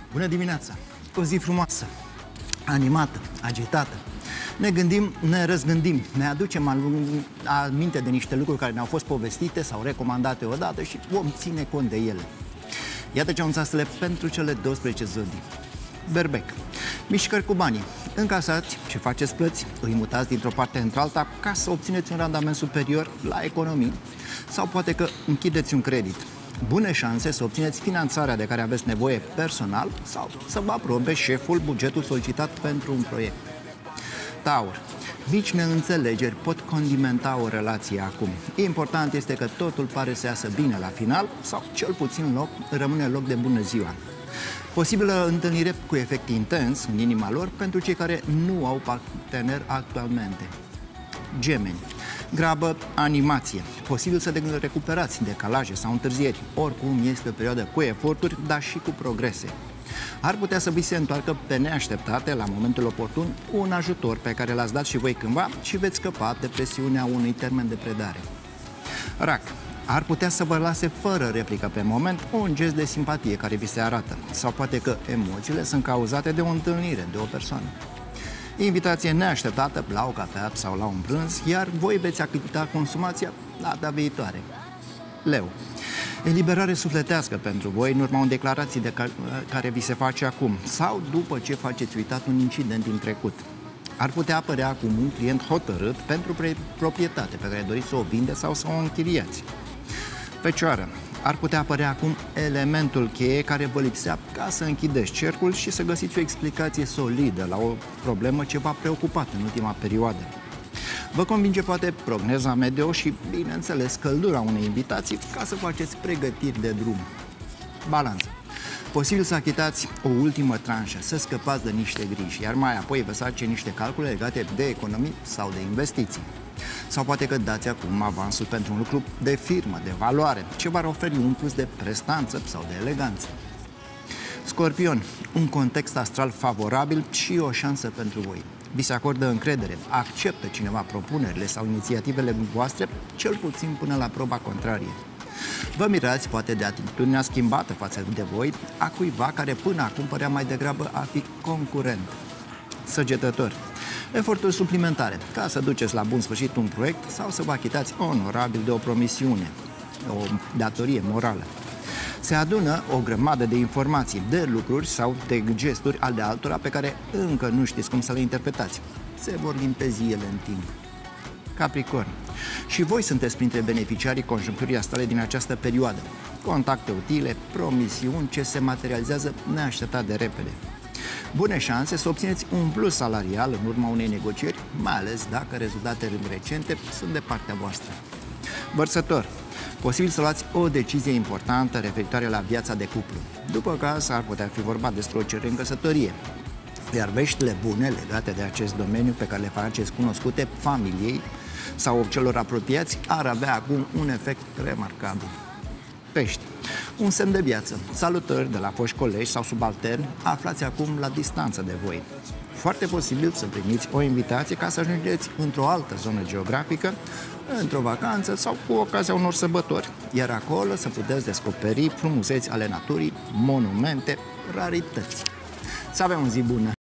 Bună dimineața! O zi frumoasă, animată, agitată. Ne gândim, ne răzgândim, ne aducem aminte de niște lucruri care ne-au fost povestite sau recomandate odată și vom ține cont de ele. Iată ce anunț astfel pentru cele 12 zodii. Berbec. Mișcări cu banii. Încasați și faceți plăți, îi mutați dintr-o parte într-alta ca să obțineți un randament superior la economii sau poate că închideți un credit. Bune șanse să obțineți finanțarea de care aveți nevoie personal sau să vă aprobe șeful bugetul solicitat pentru un proiect. Taur. Mici neînțelegeri pot condimenta o relație acum. Important este că totul pare să iasă bine la final sau cel puțin rămâne loc de bună ziua. Posibilă întâlnire cu efect intens în inima lor pentru cei care nu au partener actualmente. Gemeni. Grabă, animație. Posibil să recuperați decalaje sau întârzieri. Oricum este o perioadă cu eforturi, dar și cu progrese. Ar putea să vi se întoarcă pe neașteptate, la momentul oportun, un ajutor pe care l-ați dat și voi cândva și veți scăpa de presiunea unui termen de predare. Rac. Ar putea să vă lase fără replică pe moment un gest de simpatie care vi se arată. Sau poate că emoțiile sunt cauzate de o întâlnire, de o persoană. Invitație neașteptată la o cafea sau la un prânz, iar voi veți achita consumația data viitoare. Leu. Eliberare sufletească pentru voi în urma unei declarații care vi se face acum sau după ce faceți uitat un incident din trecut. Ar putea apărea acum un client hotărât pentru proprietate pe care doriți să o vindeți sau să o închiriați. Fecioară. Ar putea apărea acum elementul cheie care vă lipsea ca să închideți cercul și să găsiți o explicație solidă la o problemă ce v-a preocupat în ultima perioadă. Vă convinge poate progneza meteo și, bineînțeles, căldura unei invitații ca să faceți pregătiri de drum. Balanță. Posibil să achitați o ultimă tranșă, să scăpați de niște griji, iar mai apoi veți face niște calcule legate de economii sau de investiții. Sau poate că dați acum avansul pentru un lucru de firmă, de valoare, ce va oferi un plus de prestanță sau de eleganță. Scorpion, un context astral favorabil și o șansă pentru voi. Vi se acordă încredere, acceptă cineva propunerile sau inițiativele voastre, cel puțin până la proba contrarie. Vă mirați poate de atitudinea schimbată față de voi a cuiva care până acum părea mai degrabă a fi concurent. Săgetător. Eforturi suplimentare ca să duceți la bun sfârșit un proiect sau să vă achitați onorabil de o promisiune, o datorie morală. Se adună o grămadă de informații, de lucruri sau de gesturi ale altora pe care încă nu știți cum să le interpretați. Se vor limpezi ele în timp. Capricorn. Și voi sunteți printre beneficiarii conjuncturii astrale din această perioadă. Contacte utile, promisiuni ce se materializează neașteptat de repede. Bune șanse să obțineți un plus salarial în urma unei negocieri, mai ales dacă rezultatele recente sunt de partea voastră. Vărsător. Posibil să luați o decizie importantă referitoare la viața de cuplu. După caz, ar putea fi vorba despre o cerere în căsătorie. Iar veștile bune legate de acest domeniu pe care le faceți cunoscute familiei sau celor apropiați ar avea acum un efect remarcabil. Pești. Un semn de viață. Salutări de la foști colegi sau subalterni aflați acum la distanță de voi. Foarte posibil să primiți o invitație ca să ajungeți într-o altă zonă geografică, într-o vacanță sau cu ocazia unor sărbători, iar acolo să puteți descoperi frumuseți ale naturii, monumente, rarități. Să avem o zi bună!